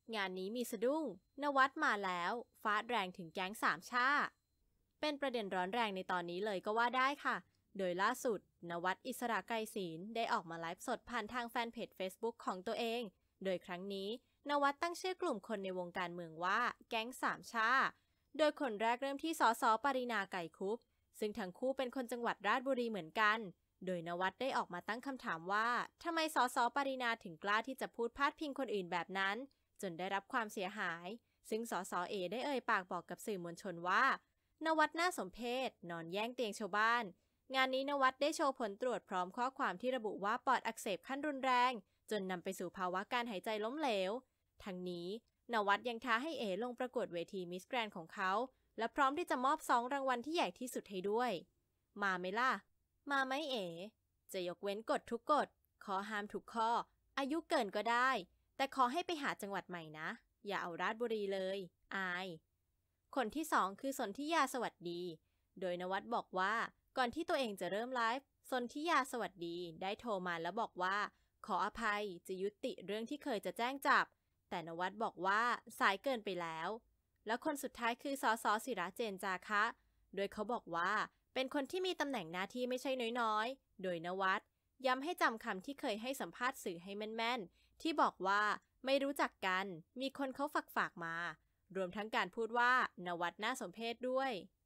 งานนี้มีสะดุ้งนวัดมาแล้วฟาดแรงถึงแก๊งสามชาเป็นประเด็นร้อนแรงในตอนนี้เลยก็ว่าได้ค่ะโดยล่าสุดนวัดอิสระไกรศีลได้ออกมาไลฟ์สดผ่านทางแฟนเพจ Facebook ของตัวเองโดยครั้งนี้นวัดตั้งชื่อกลุ่มคนในวงการเมืองว่าแก๊งสามชาโดยคนแรกเริ่มที่สสปรินาไกรคุปซึ่งทั้งคู่เป็นคนจังหวัดราชบุรีเหมือนกันโดยนวัดได้ออกมาตั้งคำถามว่าทำไมสสปรินาถึงกล้าที่จะพูดพาดพิงคนอื่นแบบนั้นจนได้รับความเสียหายซึ่งสสเอได้เอ่ยปากบอกกับสื่อมวลชนว่านวัดน่าสมเพชนอนแย่งเตียงชาวบ้านงานนี้นวัดได้โชว์ผลตรวจพร้อมข้อความที่ระบุว่าปอดอักเสบขั้นรุนแรงจนนำไปสู่ภาวะการหายใจล้มเหลวทั้งนี้นวัดยังท้าให้เอลงประกวดเวทีมิสแกรนด์ของเขาและพร้อมที่จะมอบ2รางวัลที่ใหญ่ที่สุดให้ด้วยมาไหมล่ะมาไหมเอจะยกเว้นกฎทุกกฎข้อห้ามทุกข้ออายุเกินก็ได้แต่ขอให้ไปหาจังหวัดใหม่นะอย่าเอาราชบุรีเลยอายคนที่2คือสนธิยาสวัสดีโดยนวัดบอกว่าก่อนที่ตัวเองจะเริ่มไลฟ์สนธิยาสวัสดีได้โทรมาแล้วบอกว่าขออภัยจะยุติเรื่องที่เคยจะแจ้งจับแต่นวัดบอกว่าสายเกินไปแล้วแล้วคนสุดท้ายคือสสศิระเจนจาคะโดยเขาบอกว่าเป็นคนที่มีตำแหน่งหน้าที่ไม่ใช่น้อยๆโดยนวัดย้ำให้จำคำที่เคยให้สัมภาษณ์สื่อให้แม่นๆที่บอกว่าไม่รู้จักกันมีคนเขาฝากมารวมทั้งการพูดว่านวัดน่าสมเพชด้วย